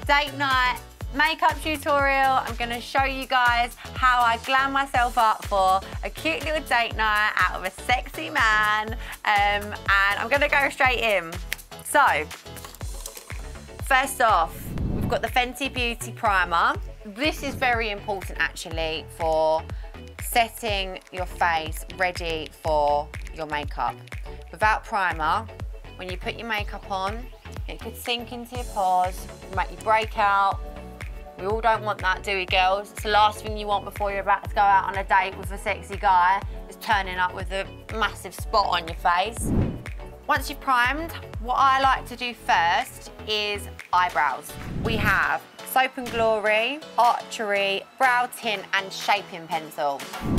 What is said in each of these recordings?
date night makeup tutorial. I'm gonna show you guys how I glam myself up for a cute little date night out with a sexy man. And I'm gonna go straight in. So, first off, we've got the Fenty Beauty Primer. This is very important actually for setting your face ready for your makeup. Without primer, when you put your makeup on, it could sink into your pores, make you break out. We all don't want that, do we, girls? It's the last thing you want before you're about to go out on a date with a sexy guy, is turning up with a massive spot on your face. Once you've primed, what I like to do first is eyebrows. We have Soap & Glory, Archery, Brow Tint and Shaping Pencil.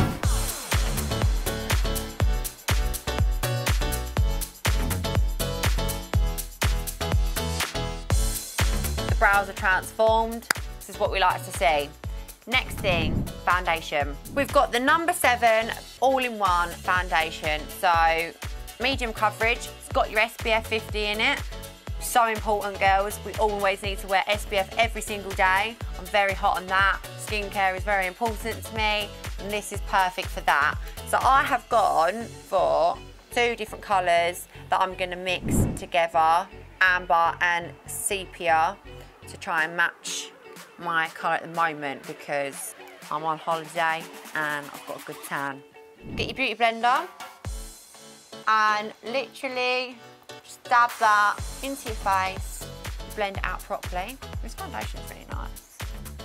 The brows are transformed. This is what we like to see. Next thing, foundation. We've got the No. 7 all-in-one foundation. So, medium coverage, it's got your SPF 50 in it. So important, girls. We always need to wear SPF every single day. I'm very hot on that. Skincare is very important to me, and this is perfect for that. So I have gone for 2 different colours that I'm gonna mix together, amber and sepia, to try and match my colour at the moment because I'm on holiday and I've got a good tan. Get your beauty blender and literally just dab that into your face, blend it out properly. This foundation's really nice.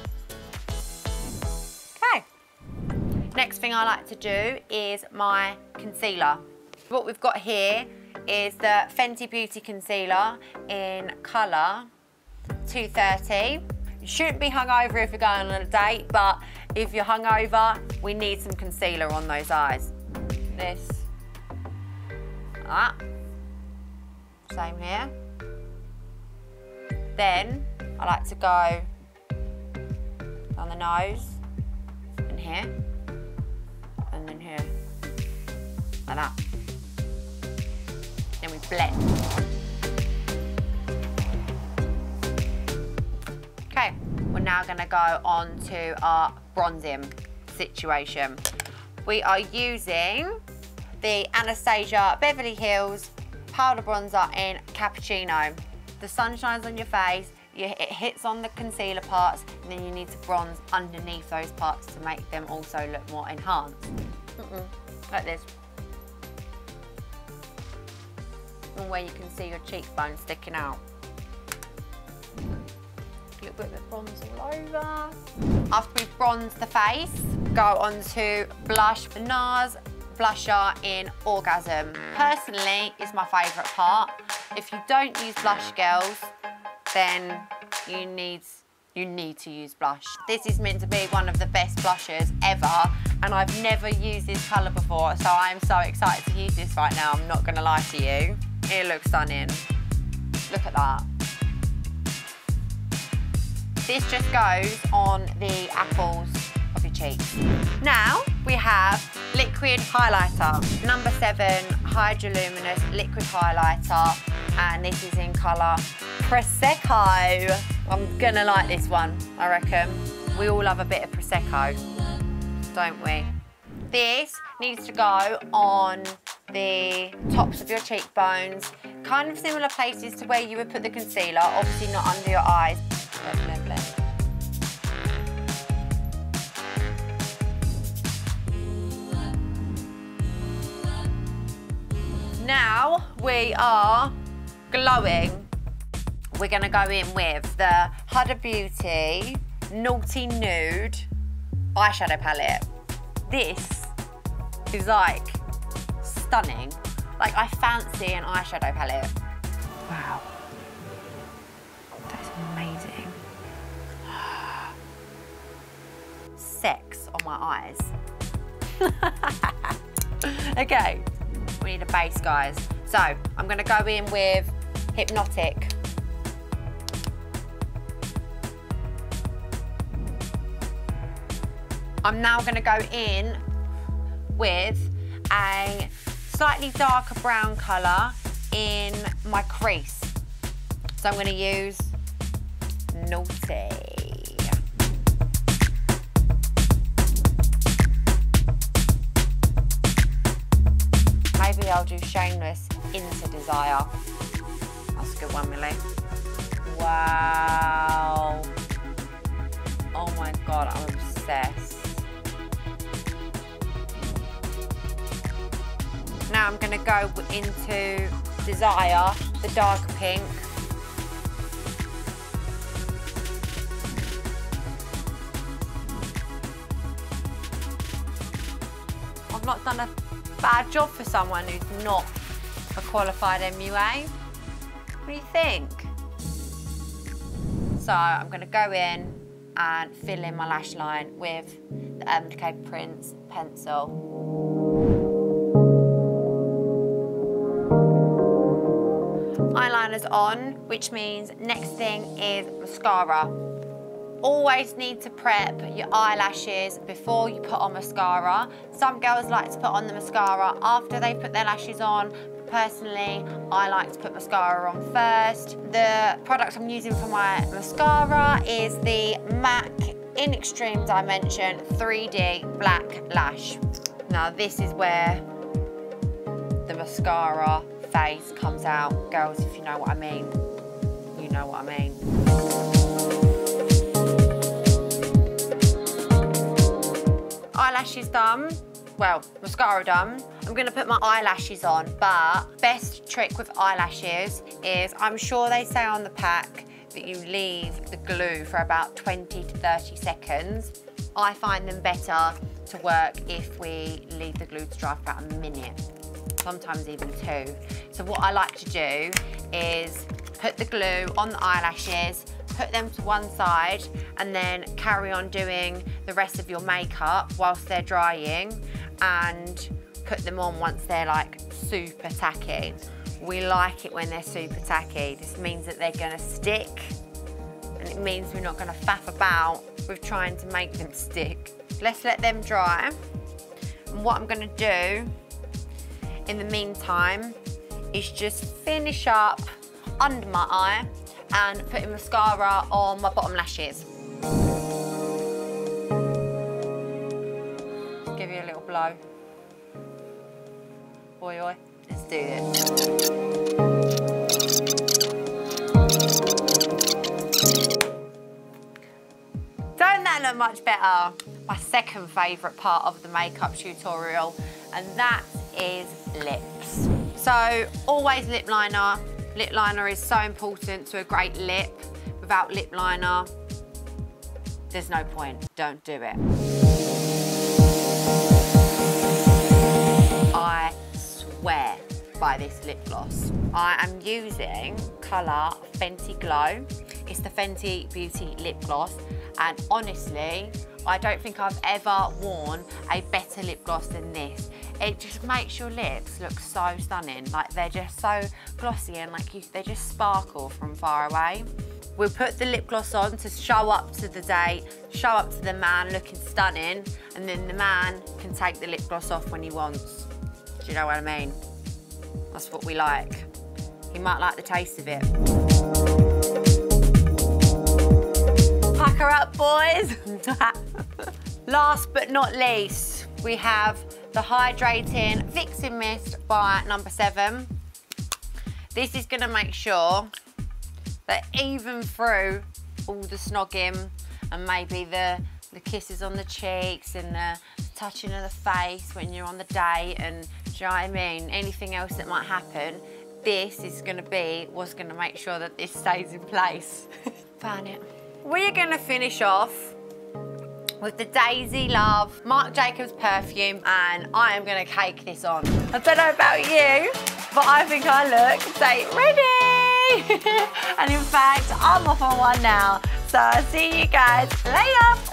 Okay. Next thing I like to do is my concealer. What we've got here is the Fenty Beauty Concealer in colour 230. You shouldn't be hungover if you're going on a date, but if you're hungover, we need some concealer on those eyes. This, like that. Same here. Then I like to go down the nose and here, and then here, like that. Then we blend. Okay, we're now gonna go on to our bronzing situation. We are using the Anastasia Beverly Hills powder bronzer in Cappuccino. The sun shines on your face, it hits on the concealer parts, and then you need to bronze underneath those parts to make them also look more enhanced. Like this. And where you can see your cheekbone sticking out. A little bit of bronze all over. After we've bronzed the face, go on to blush. The NARS blusher in Orgasm. Personally, is my favourite part. If you don't use blush, girls, then you need to use blush. This is meant to be one of the best blushers ever, and I've never used this colour before, so I'm so excited to use this right now, I'm not gonna lie to you. It looks stunning. Look at that. This just goes on the apples of your cheeks. Now we have liquid highlighter. No. 7 Hydroluminous liquid highlighter, and this is in colour Prosecco. I'm gonna like this one, I reckon. We all love a bit of Prosecco, don't we? This needs to go on the tops of your cheekbones, kind of similar places to where you would put the concealer, obviously not under your eyes. Blend, blend, blend. Now we are glowing. We're gonna go in with the Huda Beauty Naughty Nude eyeshadow palette. This is like stunning. Like, I fancy an eyeshadow palette. Wow. That's amazing. Sex on my eyes. Okay. We need a base, guys. So, I'm gonna go in with Hypnotic. I'm now gonna go in with a slightly darker brown colour in my crease. So I'm gonna use naughty. Maybe I'll do Shameless into Desire. That's a good one, Millie. Wow. Oh my God, I'm obsessed. Now I'm gonna go into Desire, the dark pink. I've not done a bad job for someone who's not a qualified MUA. What do you think? So I'm gonna go in and fill in my lash line with the Urban Decay Prince pencil. Eyeliner's on, which means next thing is mascara. Always need to prep your eyelashes before you put on mascara. Some girls like to put on the mascara after they put their lashes on. Personally, I like to put mascara on first. The product I'm using for my mascara is the MAC in Extreme Dimension 3D Black Lash. Now this is where the mascara face comes out. Girls, if you know what I mean, you know what I mean. Eyelashes done. Well, mascara done. I'm gonna put my eyelashes on, but best trick with eyelashes is, I'm sure they say on the pack that you leave the glue for about 20 to 30 seconds. I find them better to work if we leave the glue to dry for about a minute, sometimes even 2. So what I like to do is put the glue on the eyelashes, put them to one side, and then carry on doing the rest of your makeup whilst they're drying, and put them on once they're like super tacky. We like it when they're super tacky. This means that they're gonna stick, and it means we're not gonna faff about with trying to make them stick. Let's let them dry. And what I'm gonna do in the meantime is just finish up under my eye and putting mascara on my bottom lashes. Just give you a little blow. Oi, oi. Let's do this. Don't that look much better? My second favourite part of the makeup tutorial, and that is lips. So always lip liner. Lip liner is so important to a great lip. Without lip liner, there's no point. Don't do it. I swear by this lip gloss. I am using colour Fenty Glow. It's the Fenty Beauty Lip Gloss, and honestly, I don't think I've ever worn a better lip gloss than this. It just makes your lips look so stunning. Like, they're just so glossy and like they just sparkle from far away. We'll put the lip gloss on to show up to the date, show up to the man looking stunning, and then the man can take the lip gloss off when he wants. Do you know what I mean? That's what we like. He might like the taste of it. Pack her up, boys. Last but not least, we have the Hydrating Fixing Mist by No. 7. This is gonna make sure that even through all the snogging and maybe the kisses on the cheeks and the touching of the face when you're on the date, and do you know what I mean, anything else that might happen, this is gonna be what's gonna make sure that this stays in place. Found it. We're gonna finish off with the Daisy Love Marc Jacobs perfume, and I am gonna cake this on. I don't know about you, but I think I look date ready. And in fact, I'm off on one now. So I'll see you guys later.